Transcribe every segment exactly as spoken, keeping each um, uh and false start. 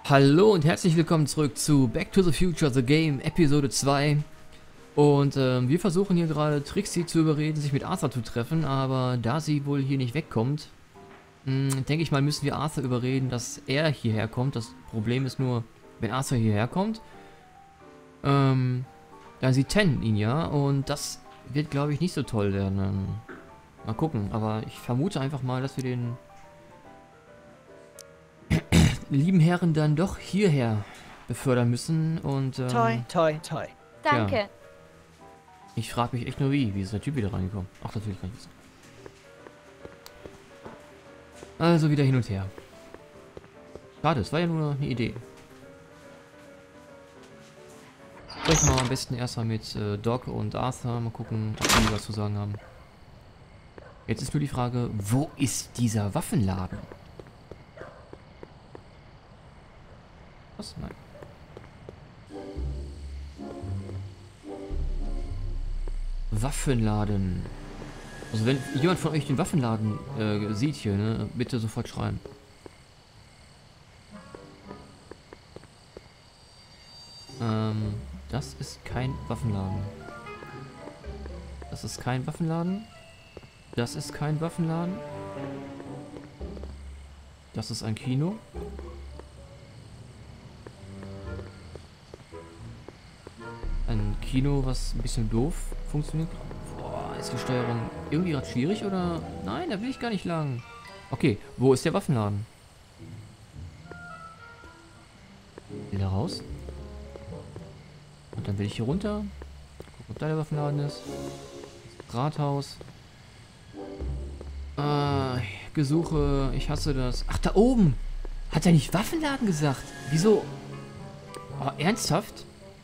Hallo und herzlich willkommen zurück zu Back to the Future The Game Episode zwei. Und ähm, wir versuchen hier gerade Trixie zu überreden, sich mit Arthur zu treffen, aber da sie wohl hier nicht wegkommt, mh, denke ich mal, müssen wir Arthur überreden, dass er hierher kommt. Das Problem ist nur, wenn Arthur hierher kommt, ähm, dann sieht Ten ihn ja und das wird, glaube ich, nicht so toll werden. Ähm, mal gucken, aber ich vermute einfach mal, dass wir den lieben Herren dann doch hierher befördern müssen und ähm, Toi, toi, toi. Danke. Ja. Ich frage mich echt nur wie, wie ist der Typ wieder reingekommen? Ach, natürlich kann ich wissen. Also wieder hin und her. Schade, es war ja nur eine Idee. Sprechen wir am besten erstmal mit äh, Doc und Arthur, mal gucken, ob die was zu sagen haben. Jetzt ist nur die Frage, wo ist dieser Waffenladen? Was? Nein. Waffenladen. Also wenn jemand von euch den Waffenladen äh, sieht hier, ne, bitte sofort schreiben. Ähm, das ist kein Waffenladen. Das ist kein Waffenladen. Das ist kein Waffenladen. Das ist ein Kino. Ein Kino, was ein bisschen doof funktioniert. Boah, ist die Steuerung irgendwie gerade schwierig oder? Nein, da will ich gar nicht lang. Okay, wo ist der Waffenladen? Wieder raus. Und dann will ich hier runter. Gucken, ob da der Waffenladen ist. Das Rathaus. Ah, Gesuche, ich hasse das. Ach, da oben! Hat er nicht Waffenladen gesagt? Wieso? Oh, ernsthaft?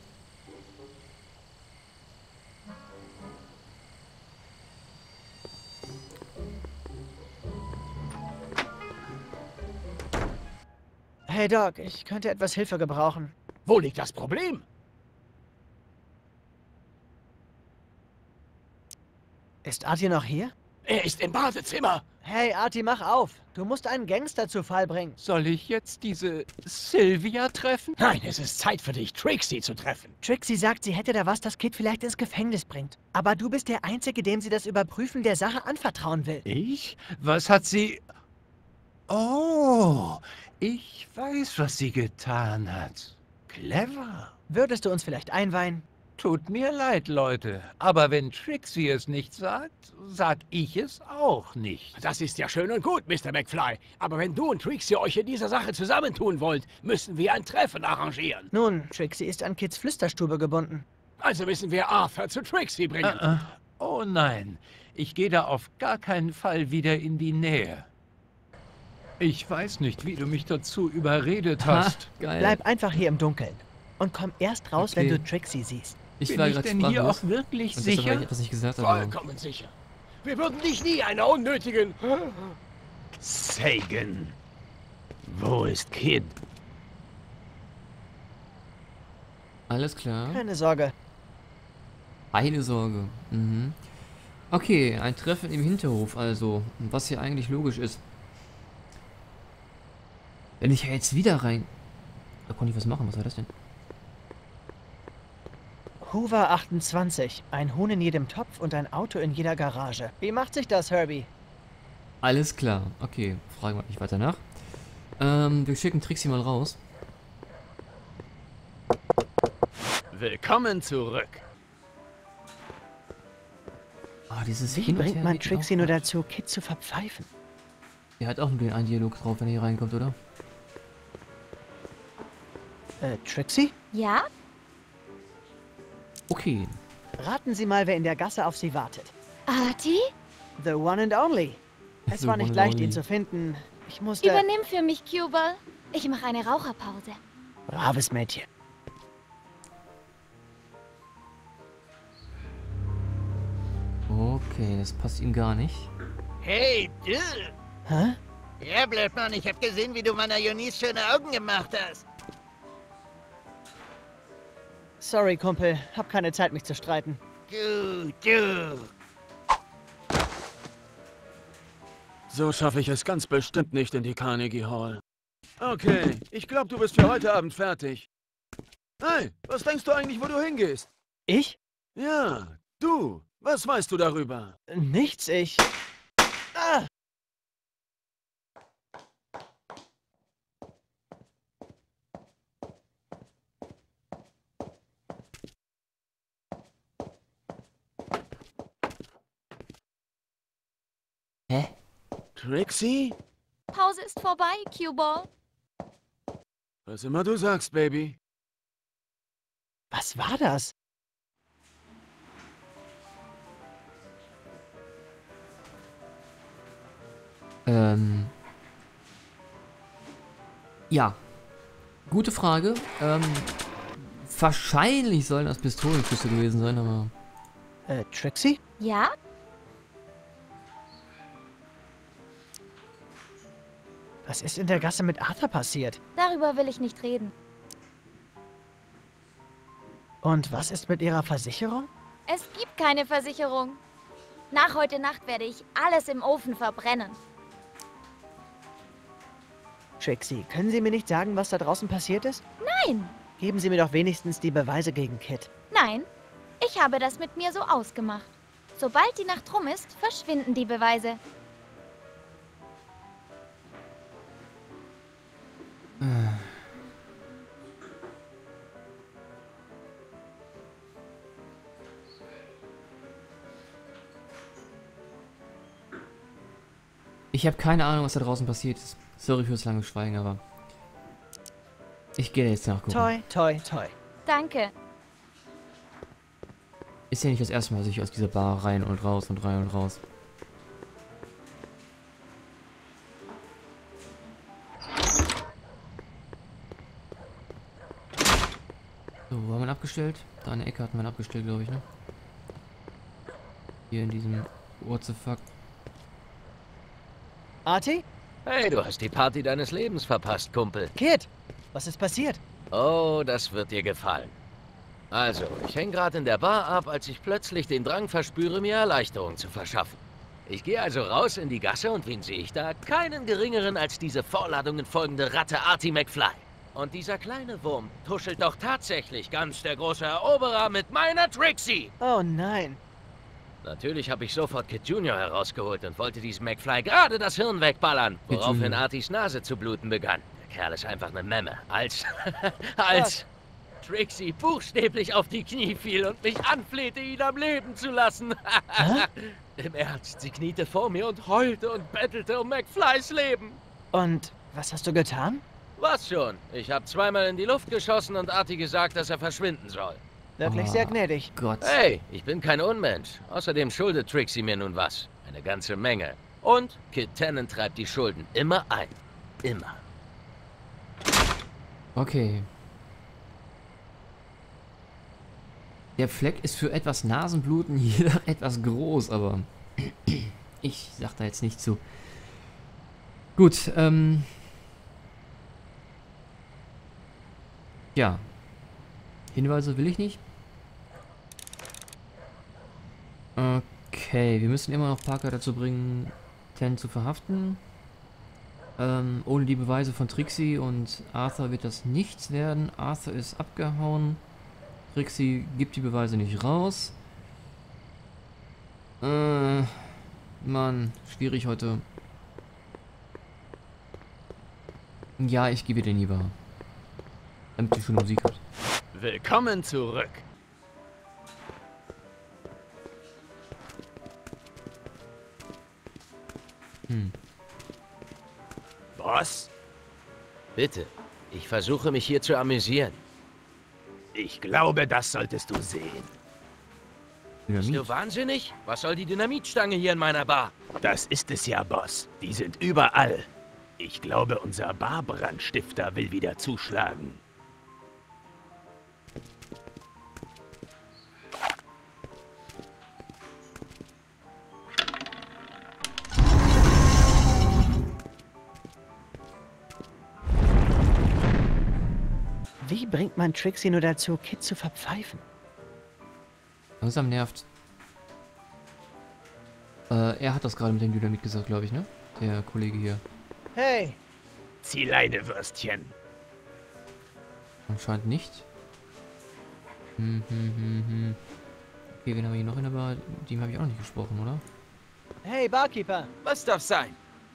Hey Doc, ich könnte etwas Hilfe gebrauchen. Wo liegt das Problem? Ist Artie noch hier? Er ist im Badezimmer. Hey Artie, mach auf. Du musst einen Gangster zu Fall bringen. Soll ich jetzt diese Sylvia treffen? Nein, es ist Zeit für dich, Trixie zu treffen. Trixie sagt, sie hätte da was, das Kid vielleicht ins Gefängnis bringt. Aber du bist der Einzige, dem sie das Überprüfen der Sache anvertrauen will. Ich? Was hat sie... Oh, ich weiß, was sie getan hat. Clever. Würdest du uns vielleicht einweihen? Tut mir leid, Leute. Aber wenn Trixie es nicht sagt, sag ich es auch nicht. Das ist ja schön und gut, Mister McFly. Aber wenn du und Trixie euch in dieser Sache zusammentun wollt, müssen wir ein Treffen arrangieren. Nun, Trixie ist an Kids Flüsterstube gebunden. Also müssen wir Arthur zu Trixie bringen. Äh, äh. Oh nein, ich gehe da auf gar keinen Fall wieder in die Nähe. Ich weiß nicht, wie du mich dazu überredet hast. Ha, geil. Bleib einfach hier im Dunkeln. Und komm erst raus, Okay. wenn du Trixie siehst. Ich Bin war ich gerade denn hier sprachlos. auch wirklich Und deshalb habe sicher? ich etwas nicht gesagt, aber... Vollkommen sicher. Wir würden dich nie einer unnötigen... Sagan. Wo ist Kid? Alles klar. Keine Sorge. Eine Sorge. Mhm. Okay, ein Treffen im Hinterhof also. Was hier eigentlich logisch ist. Wenn ich ja jetzt wieder rein... Da konnte ich was machen, was war das denn? Hoover achtundzwanzig. Ein Huhn in jedem Topf und ein Auto in jeder Garage. Wie macht sich das, Herbie? Alles klar. Okay, fragen wir nicht weiter nach. Ähm, wir schicken Trixie mal raus. Willkommen zurück. Ah, dieses Wie Hin und bringt Her man geht Trixie auch nur gut. dazu, Kid zu verpfeifen? Der hat auch nur den einen Dialog drauf, wenn er hier reinkommt, oder? Äh, Trixie? Ja? Okay. Raten Sie mal, wer in der Gasse auf Sie wartet. Artie? The one and only. Es The war one nicht and leicht, only. ihn zu finden. Ich musste... Übernimm für mich, Cuba. Ich mache eine Raucherpause. Braves Mädchen. Okay, das passt ihm gar nicht. Hey, du! Hä? Ja, Blödmann, ich hab gesehen, wie du meiner Eunice schöne Augen gemacht hast. Sorry, Kumpel. Hab keine Zeit, mich zu streiten. Du, du! So schaffe ich es ganz bestimmt nicht in die Carnegie Hall. Okay, ich glaube, du bist für heute Abend fertig. Hey, was denkst du eigentlich, wo du hingehst? Ich? Ja, du. Was weißt du darüber? Nichts, ich... Ah! Hä? Trixie? Pause ist vorbei, Cue-Ball. Was immer du sagst, Baby. Was war das? Ähm. Ja. Gute Frage. Ähm. Wahrscheinlich sollen das Pistolenschüsse gewesen sein, aber. Äh, Trixie? Ja? Was ist in der Gasse mit Arthur passiert? Darüber will ich nicht reden. Und was ist mit ihrer Versicherung? Es gibt keine Versicherung. Nach heute Nacht werde ich alles im Ofen verbrennen. Trixie, können Sie mir nicht sagen, was da draußen passiert ist? Nein, Geben Sie mir doch wenigstens die Beweise gegen Kit. nein. Ich habe das mit mir so ausgemacht. Sobald die Nacht rum ist, verschwinden die Beweise. Ich habe keine Ahnung, was da draußen passiert ist. Sorry fürs lange Schweigen, aber. Ich gehe jetzt nachgucken. Toi, toi, toi. Danke. Ist ja nicht das erste Mal, dass ich aus dieser Bar rein und raus und rein und raus. So, wo haben wir ihn abgestellt? Da in der Ecke hatten wir ihn abgestellt, glaube ich, ne? Hier in diesem... What the fuck? Artie? Hey, du hast die Party deines Lebens verpasst, Kumpel. Kit, was ist passiert? Oh, das wird dir gefallen. Also, ich hänge gerade in der Bar ab, als ich plötzlich den Drang verspüre, mir Erleichterung zu verschaffen. Ich gehe also raus in die Gasse und wen sehe ich da? Keinen geringeren als diese Vorladungen folgende Ratte Artie McFly. Und dieser kleine Wurm tuschelt doch tatsächlich ganz der große Eroberer mit meiner Trixie. Oh nein. Natürlich habe ich sofort Kid Junior herausgeholt und wollte diesem McFly gerade das Hirn wegballern, woraufhin Junior. Arties Nase zu bluten begann. Der Kerl ist einfach eine Memme. Als... als... Trixie buchstäblich auf die Knie fiel und mich anflehte, ihn am Leben zu lassen. Im Ernst, sie kniete vor mir und heulte und bettelte um McFlys Leben. Und was hast du getan? Was schon? Ich habe zweimal in die Luft geschossen und Artie gesagt, dass er verschwinden soll. Wirklich Oh. sehr gnädig. Gott. Hey, ich bin kein Unmensch. Außerdem schuldet Trixie mir nun was. Eine ganze Menge. Und Kid Tennant treibt die Schulden immer ein. Immer. Okay. Der Fleck ist für etwas Nasenbluten hier etwas groß, aber ich sag da jetzt nicht zu. Gut, ähm... ja. Hinweise will ich nicht. Okay, wir müssen immer noch Parker dazu bringen, Ten zu verhaften. Ähm, ohne die Beweise von Trixie und Arthur wird das nichts werden. Arthur ist abgehauen. Trixie gibt die Beweise nicht raus. Äh, Mann, schwierig heute. Ja, ich gebe dir lieber. Damit ihr schon Musik habt. Willkommen zurück. Hm. Was? Bitte, ich versuche mich hier zu amüsieren. Ich glaube, das solltest du sehen. Bist Dynamit. du wahnsinnig? Was soll die Dynamitstange hier in meiner Bar? Das ist es ja, Boss. Die sind überall. Ich glaube, unser Barbrandstifter will wieder zuschlagen. Wie bringt man Trixie nur dazu, Kit zu verpfeifen? Langsam nervt. Äh, er hat das gerade mit dem Dynamit gesagt, glaube ich, ne? Der Kollege hier. Hey, Pepsi-Leidewürstchen. Anscheinend nicht. Hm, hm, hm, hm. Okay, wen haben wir hier noch in der Bar? Mit dem habe ich auch noch nicht gesprochen, oder? Hey, Barkeeper. Was darf sein?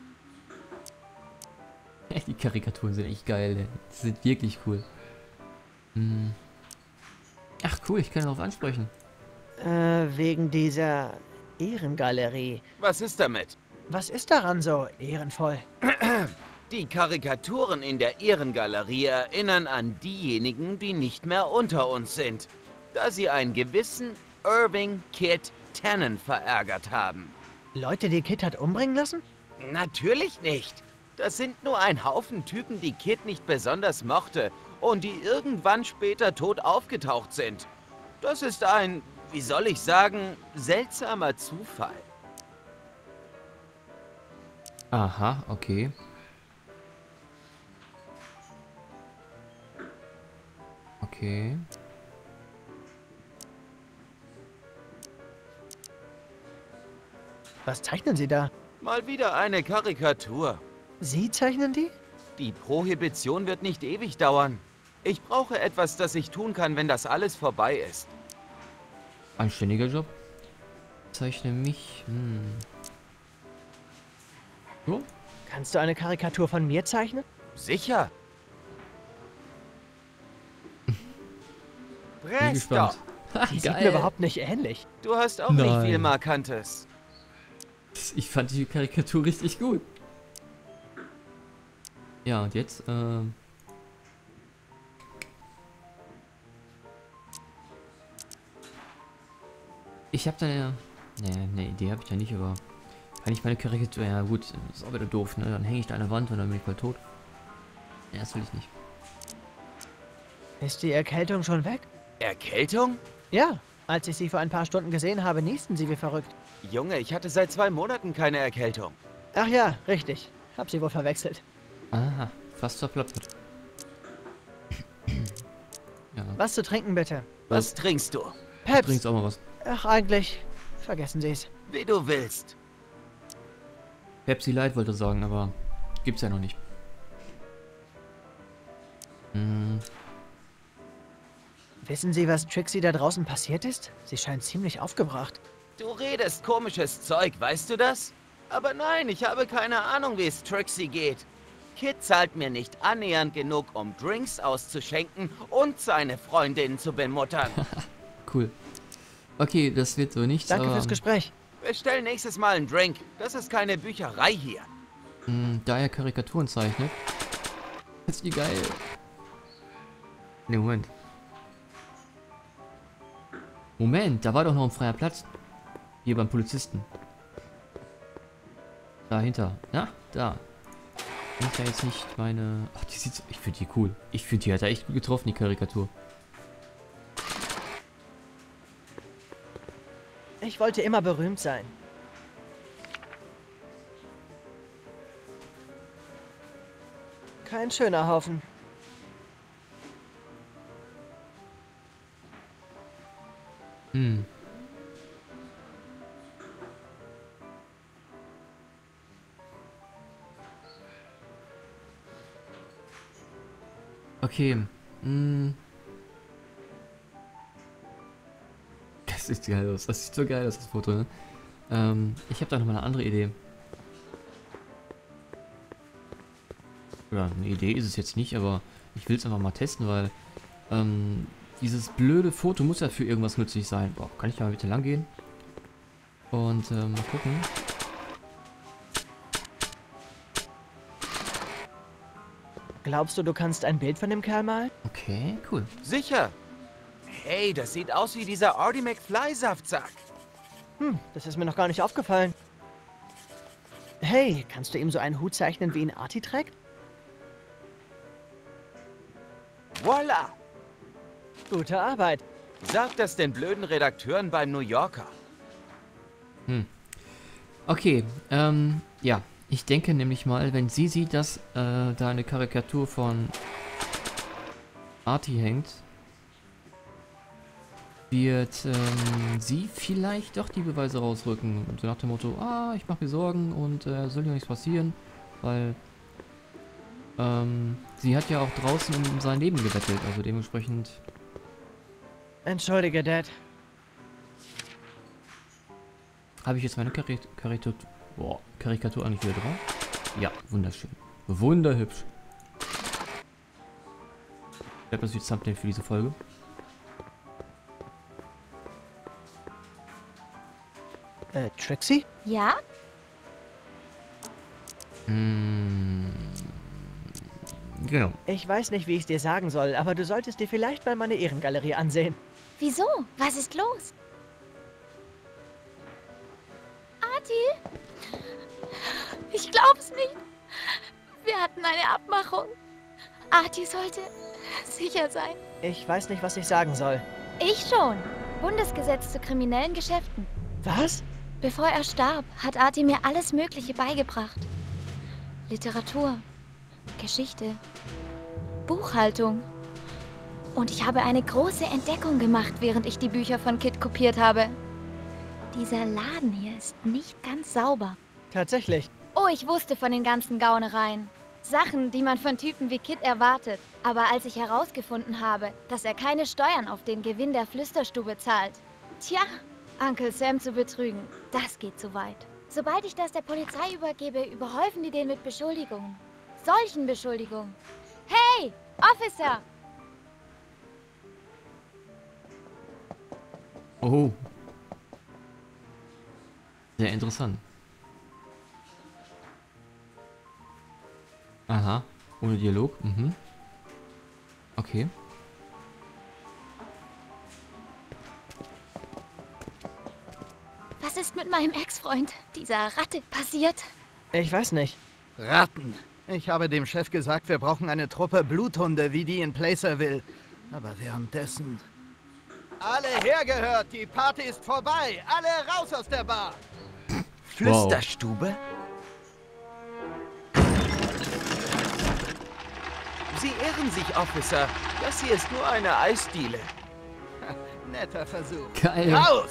Die Karikaturen sind echt geil, ey. Die sind wirklich cool. Hm. Ach cool, ich kann darauf ansprechen. Äh, wegen dieser Ehrengalerie. Was ist damit? Was ist daran so ehrenvoll? Die Karikaturen in der Ehrengalerie erinnern an diejenigen, die nicht mehr unter uns sind, da sie einen gewissen Irving Kid Tannen verärgert haben. Leute, die Kid hat umbringen lassen? Natürlich nicht. Das sind nur ein Haufen Typen, die Kid nicht besonders mochte und die irgendwann später tot aufgetaucht sind. Das ist ein, wie soll ich sagen, seltsamer Zufall. Aha, okay. Okay. Was zeichnen Sie da? Mal wieder eine Karikatur. Sie zeichnen die? Die Prohibition wird nicht ewig dauern. Ich brauche etwas, das ich tun kann, wenn das alles vorbei ist. Anständiger Job. Zeichne mich. Hm. So? Kannst du eine Karikatur von mir zeichnen? Sicher. Bin Presto! gespannt. Ha, Die sieht mir überhaupt nicht ähnlich. Du hast auch Nein. nicht viel Markantes. Ich fand die Karikatur richtig gut. Ja, und jetzt, ähm... Ich habe da ja... Ne, eine Idee habe ich ja nicht, aber... Kann ich meine Karikatur... Ja gut, ist auch wieder doof, ne? Dann hänge ich da an der Wand und dann bin ich bald tot. Ja, das will ich nicht. Ist die Erkältung schon weg? Erkältung? Ja. Als ich Sie vor ein paar Stunden gesehen habe, niesten Sie wie verrückt. Junge, ich hatte seit zwei Monaten keine Erkältung. Ach ja, richtig. Hab Sie wohl verwechselt. Aha, fast verplappert. Ja, Was zu trinken, bitte? Was trinkst du? du Peps. trinkst auch mal was. Ach, eigentlich. Vergessen Sie es. Wie du willst. Pepsi Light wollte sagen, aber gibt's ja noch nicht. Hm, Wissen Sie, was Trixie da draußen passiert ist? Sie scheint ziemlich aufgebracht. Du redest komisches Zeug, weißt du das? Aber nein, ich habe keine Ahnung, wie es Trixie geht. Kid zahlt mir nicht annähernd genug, um Drinks auszuschenken und seine Freundinnen zu bemuttern. cool. Okay, das wird so nichts, Danke aber... fürs Gespräch. Bestell nächstes Mal einen Drink. Das ist keine Bücherei hier. Mh, da er Karikaturen zeichnet. Das ist wie geil. Ne, Moment. Moment, da war doch noch ein freier Platz. Hier beim Polizisten. Dahinter. Na, da. Kann ich da jetzt nicht meine... Ach, die sieht so... Ich finde die cool. Ich finde, die hat er echt gut getroffen, die Karikatur. Ich wollte immer berühmt sein. Kein schöner Haufen. Hm. Okay. Hm. Das sieht geil aus. Das sieht so geil aus, das Foto, ne? Ähm, ich habe da noch mal eine andere Idee. Ja, eine Idee ist es jetzt nicht, aber ich will es einfach mal testen, weil ähm, dieses blöde Foto muss ja für irgendwas nützlich sein. Boah, kann ich da mal bitte lang gehen? Und ähm, mal gucken. Glaubst du, du kannst ein Bild von dem Kerl malen? Okay, cool. Sicher. Hey, das sieht aus wie dieser Artie McFly-Saftsack. Hm, das ist mir noch gar nicht aufgefallen. Hey, kannst du ihm so einen Hut zeichnen, wie ihn Artie trägt? Voila! Gute Arbeit. Sag das den blöden Redakteuren beim New Yorker. Hm. Okay, ähm, ja. Ich denke nämlich mal, wenn sie sieht, dass äh, da eine Karikatur von Artie hängt, wird ähm, sie vielleicht doch die Beweise rausrücken. Und so nach dem Motto, ah, ich mache mir Sorgen und äh, soll ja nichts passieren, weil Ähm, sie hat ja auch draußen um sein Leben gebettelt, also dementsprechend... Entschuldige, Dad. Habe ich jetzt meine Karit Karikatur... Boah, Karikatur eigentlich wieder drauf? Ja, wunderschön. Wunderhübsch. Ich glaube, das wird Thumbnail für diese Folge. Äh, Trixie? Ja? Mm, genau. Ich weiß nicht, wie ich es dir sagen soll, aber du solltest dir vielleicht mal meine Ehrengalerie ansehen. Wieso? Was ist los? Artie? Ich glaub's nicht. Wir hatten eine Abmachung. Artie sollte sicher sein. Ich weiß nicht, was ich sagen soll. Ich schon. Bundesgesetz zu kriminellen Geschäften. Was? Bevor er starb, hat Artie mir alles Mögliche beigebracht. Literatur, Geschichte, Buchhaltung. Und ich habe eine große Entdeckung gemacht, während ich die Bücher von Kit kopiert habe. Dieser Laden hier ist nicht ganz sauber. Tatsächlich. Oh, ich wusste von den ganzen Gaunereien. Sachen, die man von Typen wie Kit erwartet. Aber als ich herausgefunden habe, dass er keine Steuern auf den Gewinn der Flüsterstube zahlt. Tja, Uncle Sam zu betrügen, das geht zu weit. Sobald ich das der Polizei übergebe, überhäufen die den mit Beschuldigungen. Solchen Beschuldigungen. Hey, Officer! Oh. Sehr interessant. Aha. Ohne Dialog. Mhm. Okay. Was ist mit meinem Ex-Freund, dieser Ratte, passiert? Ich weiß nicht. Ratten. Ich habe dem Chef gesagt, wir brauchen eine Truppe Bluthunde, wie die in Placerville. Aber währenddessen... Alle hergehört, die Party ist vorbei. Alle raus aus der Bar. Flüsterstube? Sie irren sich, Officer. Das hier ist nur eine Eisdiele. Netter Versuch. Geil. Raus!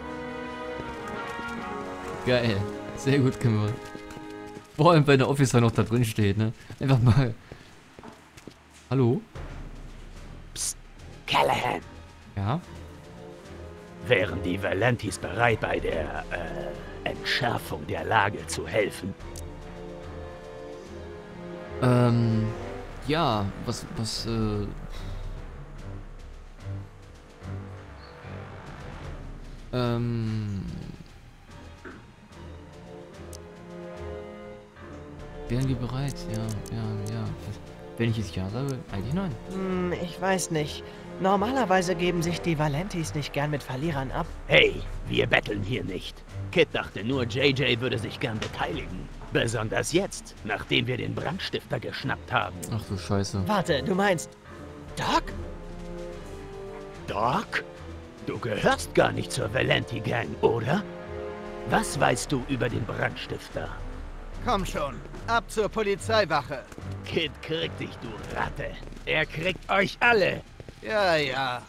Geil. Sehr gut gemacht. Vor allem, wenn der Officer noch da drin steht, ne? Einfach mal. Hallo? Psst. Callahan. Ja? Wären die Valentis bereit, bei der äh, Entschärfung der Lage zu helfen? Ähm. Ja, was, was, äh. Ähm. Wären die bereit? Ja, ja, ja. Wenn ich jetzt ja sage, eigentlich nein. Hm, ich weiß nicht. Normalerweise geben sich die Valentis nicht gern mit Verlierern ab. Hey, wir betteln hier nicht. Kit dachte nur, J J würde sich gern beteiligen. Besonders jetzt, nachdem wir den Brandstifter geschnappt haben. Ach du Scheiße. Warte, du meinst... Doc? Doc? Du gehörst gar nicht zur Valenti-Gang, oder? Was weißt du über den Brandstifter? Komm schon, ab zur Polizeiwache. Kid kriegt dich, du Ratte. Er kriegt euch alle. Ja, ja.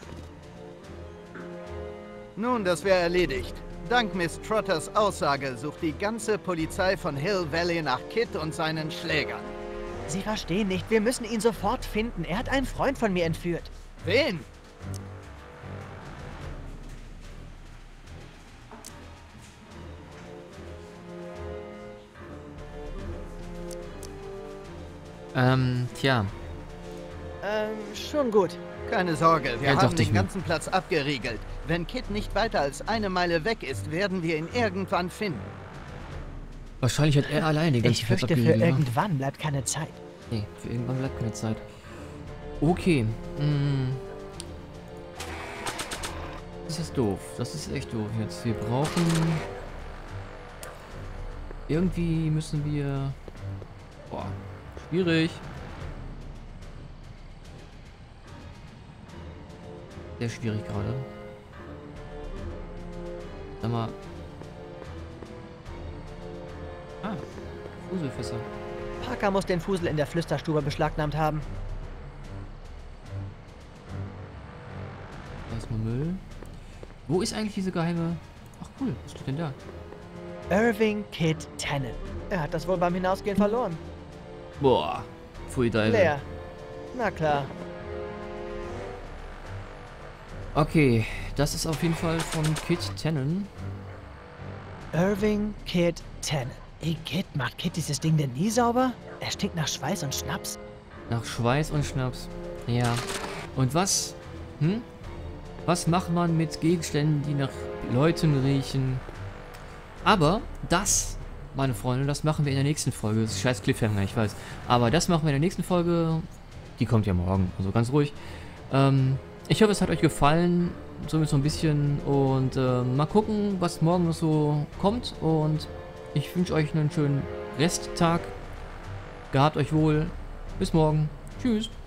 Nun, das wäre erledigt. Dank Miss Trotters Aussage sucht die ganze Polizei von Hill Valley nach Kid und seinen Schlägern. Sie verstehen nicht, wir müssen ihn sofort finden. Er hat einen Freund von mir entführt. Wen? Ähm, tja. Ähm, schon gut. Keine Sorge, wir Ja, haben dachte ich den mir. ganzen Platz abgeriegelt. Wenn Kid nicht weiter als eine Meile weg ist, werden wir ihn irgendwann finden. Wahrscheinlich hat er allein den ganzen Ich Platz fürchte, für abgeriegelt, ne? irgendwann bleibt keine Zeit. Nee, für irgendwann bleibt keine Zeit. Okay. Hm. Das ist doof. Das ist echt doof jetzt. Wir brauchen... Irgendwie müssen wir... Boah. Schwierig. Sehr schwierig gerade. Sag mal. Ah. Fuselfässer. Parker muss den Fusel in der Flüsterstube beschlagnahmt haben. Erstmal Müll. Wo ist eigentlich diese geheime... Ach cool, was steht denn da? Irving Kid Tannen. Er hat das wohl beim Hinausgehen verloren. Boah. Pfui Deibel. Leer. Na klar. Okay, das ist auf jeden Fall von Kit Tannen. Irving Kit Tannen. Ey, Kit, macht Kit dieses Ding denn nie sauber? Er stinkt nach Schweiß und Schnaps. Nach Schweiß und Schnaps. Ja. Und was? Hm? Was macht man mit Gegenständen, die nach Leuten riechen? Aber das, meine Freunde, das machen wir in der nächsten Folge. Das ist scheiß Cliffhanger, ich weiß. Aber das machen wir in der nächsten Folge. Die kommt ja morgen, also ganz ruhig. Ähm, ich hoffe, es hat euch gefallen. Somit so ein bisschen. Und äh, mal gucken, was morgen noch so kommt. Und ich wünsche euch einen schönen Resttag. Gehabt euch wohl. Bis morgen. Tschüss.